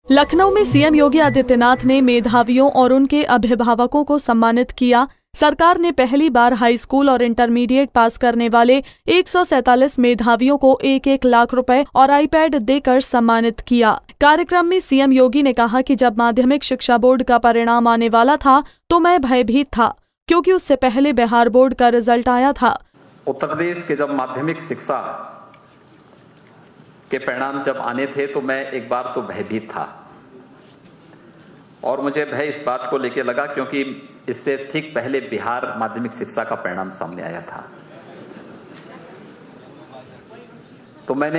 लखनऊ में सीएम योगी आदित्यनाथ ने मेधावियों और उनके अभिभावकों को सम्मानित किया। सरकार ने पहली बार हाई स्कूल और इंटरमीडिएट पास करने वाले 147 मेधावियों को 1-1 लाख रुपए और आईपैड देकर सम्मानित किया। कार्यक्रम में सीएम योगी ने कहा कि जब माध्यमिक शिक्षा बोर्ड का परिणाम आने वाला था तो मैं भयभीत था, क्योंकि उससे पहले बिहार बोर्ड का रिजल्ट आया था। उत्तर प्रदेश के जब माध्यमिक शिक्षा के परिणाम जब आने थे तो मैं एक बार तो भयभीत था, और मुझे भय इस बात को लेकर लगा क्योंकि इससे ठीक पहले बिहार माध्यमिक शिक्षा का परिणाम सामने आया था। तो मैंने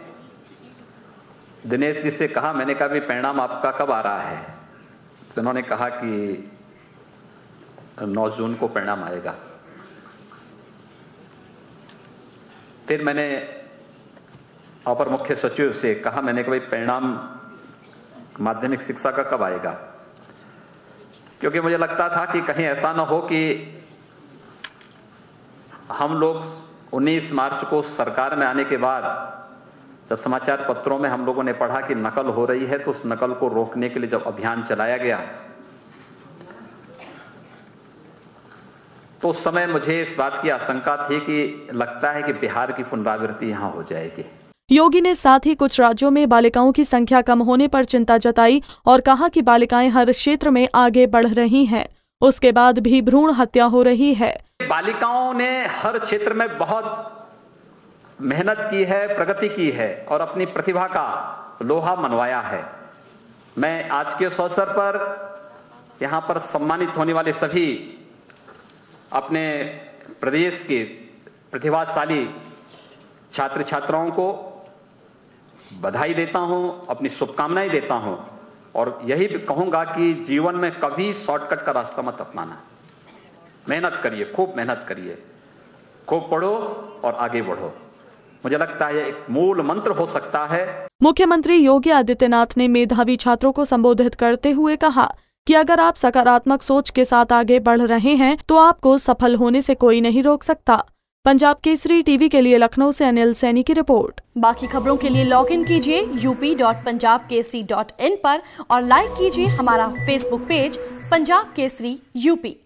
दिनेश जी से कहा, मैंने कहा भी परिणाम आपका कब आ रहा है? तो उन्होंने कहा कि 9 जून को परिणाम आएगा। फिर मैंने अपर मुख्य सचिव से कहा, मैंने कहा भाई परिणाम माध्यमिक शिक्षा का कब आएगा? क्योंकि मुझे लगता था कि कहीं ऐसा ना हो कि हम लोग 19 मार्च को सरकार में आने के बाद जब समाचार पत्रों में हम लोगों ने पढ़ा कि नकल हो रही है, तो उस नकल को रोकने के लिए जब अभियान चलाया गया तो उस समय मुझे इस बात की आशंका थी कि लगता है कि बिहार की पुनरावृत्ति यहां हो जाएगी। योगी ने साथ ही कुछ राज्यों में बालिकाओं की संख्या कम होने पर चिंता जताई और कहा कि बालिकाएं हर क्षेत्र में आगे बढ़ रही हैं, उसके बाद भी भ्रूण हत्या हो रही है। बालिकाओं ने हर क्षेत्र में बहुत मेहनत की है, प्रगति की है और अपनी प्रतिभा का लोहा मनवाया है। मैं आज के इस अवसर पर यहां पर सम्मानित होने वाले सभी अपने प्रदेश के प्रतिभाशाली छात्र छात्राओं को बधाई देता हूं, अपनी शुभकामनाएं देता हूं, और यही कहूंगा कि जीवन में कभी शॉर्टकट का रास्ता मत अपनाना। मेहनत करिए, खूब मेहनत करिए, खूब पढ़ो और आगे बढ़ो। मुझे लगता है एक मूल मंत्र हो सकता है। मुख्यमंत्री योगी आदित्यनाथ ने मेधावी छात्रों को संबोधित करते हुए कहा कि अगर आप सकारात्मक सोच के साथ आगे बढ़ रहे हैं तो आपको सफल होने से कोई नहीं रोक सकता। पंजाब केसरी टीवी के लिए लखनऊ से अनिल सैनी की रिपोर्ट। बाकी खबरों के लिए लॉग इन कीजिए up.punjabkesari.in पर और लाइक कीजिए हमारा Facebook page Punjab Kesari UP.